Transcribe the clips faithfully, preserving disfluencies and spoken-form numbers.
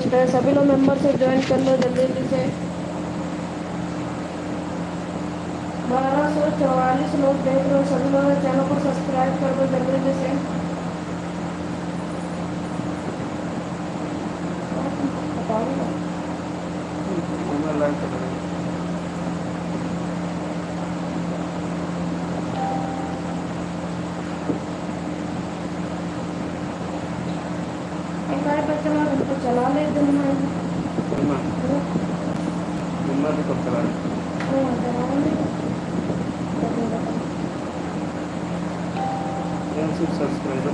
Request है, सभी लोग मेंबरशिप ज्वाइन कर लो जल्दी जल्दी से। बारह सौ चौवालीस लोग देख रहे हो, सभी लोग चैनल को सब्सक्राइब कर दो जल्दी जल्दी से। चला तो चला ले दिन में भी कब चला सिर्फ सब्सक्राइबर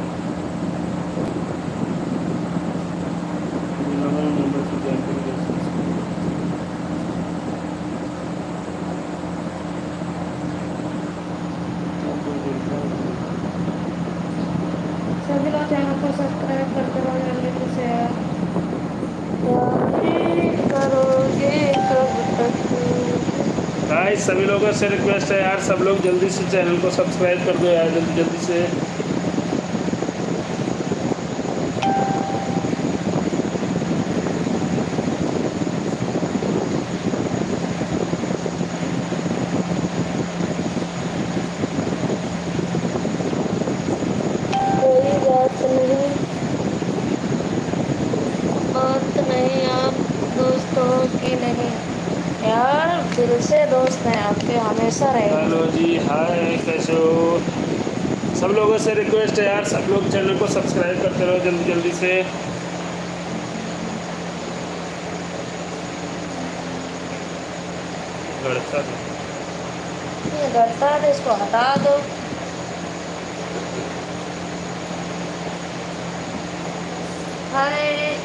सभी लोग चैनल को सब्सक्राइब करते रहो जल्दी से। करोगे कब तक? गाइस सभी लोगों से रिक्वेस्ट है यार, सब लोग जल्दी से चैनल को सब्सक्राइब कर दो यार, जल्दी जल्दी से। कोई बात नहीं, बात नहीं आप दोस्तों की नहीं यार, दिल से दोस्त हैं आपके, हमेशा रहे। हेलो जी, हाय, कैसे हो? सब लोगों से रिक्वेस्ट है यार, सब लोग चैनल को सब्सक्राइब करते रहो जल्दी जल्दी से। गड़ता ये गड़ता है तो इसको हटा दो। हाय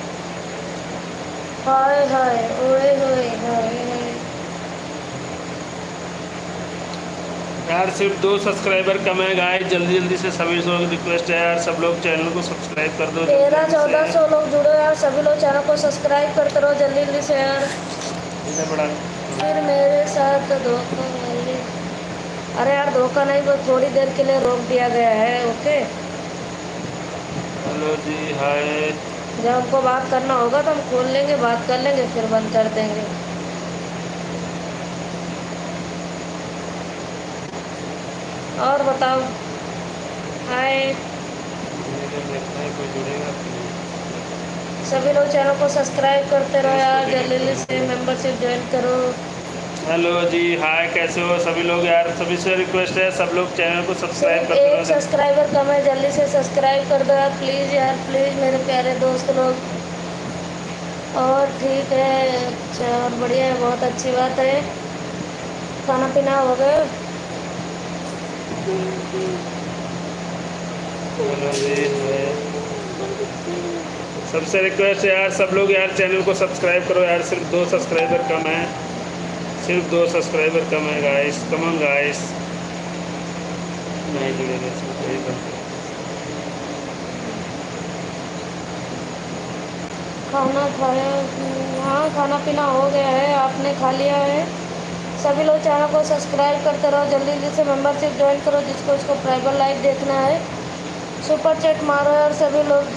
हाय हाय ओए होए हाय हाय। यार सिर्फ दो सब्सक्राइबर कम है गाइस, जल्दी जल्दी से सभी लोग रिक्वेस्ट है यार, सब लोग चैनल को सब्सक्राइब कर दो। तेरह चौदह सौ लोग जुड़ो यार, सभी लोग चैनल को सब्सक्राइब करते रहो जल्दी जल्दी से यार। बड़ा फिर मेरे साथ धोखा मेरे, अरे यार धोखा नहीं, वो थोड़ी देर के लिए रोक दिया गया है। Okay hello ji, hi. जब हमको बात करना होगा तो हम खोल लेंगे, बात कर लेंगे, फिर बंद कर देंगे। और बताओ। हाय कोई जुड़ेगा? सभी लोग चैनल को सब्सक्राइब करते रहो यार, जल्दी जल्दी से मेंबरशिप ज्वाइन करो। हेलो जी, हाय, कैसे हो सभी लोग यार, सभी से रिक्वेस्ट है सब लोग चैनल को सब्सक्राइब करते रहो। एक सब्सक्राइबर कम है, जल्दी से सब्सक्राइब कर दो यार, प्लीज़ यार प्लीज़ मेरे प्यारे दोस्त लोग। और ठीक है, अच्छा और बढ़िया है, बहुत अच्छी बात है। खाना पीना हो गया? हेलो जी, सबसे रिक्वेस्ट है यार, सब लोग यार चैनल को सब्सक्राइब करो यार, सिर्फ दो सब्सक्राइबर कम है, सिर्फ दो सब्सक्राइबर कम है गाइस, कम ऑन गाइस। नहीं जुड़ेगा। खाना खाया? हाँ खाना पीना हो गया है, आपने खा लिया है? सभी लोग चैनल को सब्सक्राइब करते रहो जल्दी जल्दी से, मेंबरशिप ज्वाइन करो, जिसको इसको प्राइवेट लाइव देखना है सुपर चैट मारो यार सभी लोग।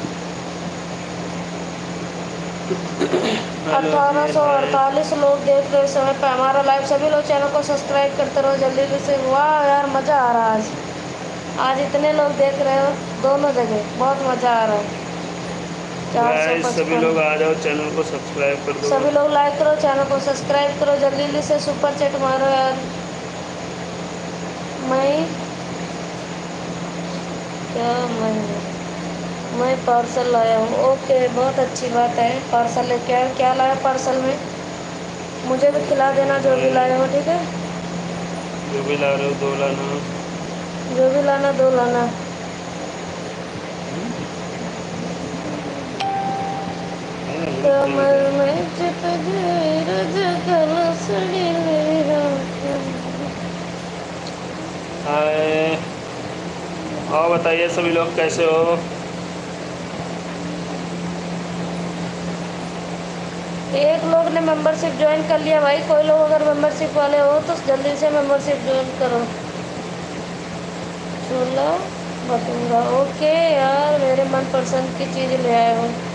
अठारह सौ अड़तालीस लोग देख रहे समय पे हमारा लाइव, सभी लोग चैनल को सब्सक्राइब करते रहो जल्दी जल्दी से। वाह यार मज़ा आ रहा है आज, आज इतने लोग देख रहे हो दोनों जगह, बहुत मज़ा आ रहा है। गाइस सभी लोग आ जाओ, चैनल को सब्सक्राइब कर दो, सभी लोग लाइक करो, चैनल को सब्सक्राइब करो जल्दी जल्दी से, सुपर चैट मारो यार। मैं क्या मैं मैं पार्सल लाया हूँ। ओके बहुत अच्छी बात है, पार्सल लेके आए, क्या लाया पार्सल में? मुझे भी खिला देना जो भी लाए हो, ठीक है? जो भी ला रहे हो दो लाना, जो भी लाना दो लाना। कमर में चिपक हाय, और बताइए सभी लोग कैसे हो? एक लोग ने मेंबरशिप ज्वाइन कर लिया भाई, कोई लोग अगर मेंबरशिप वाले हो तो जल्दी से मेंबरशिप ज्वाइन करो। छोला भटूरा, ओके यार मेरे मनपसंद की चीज़ ले आए हो।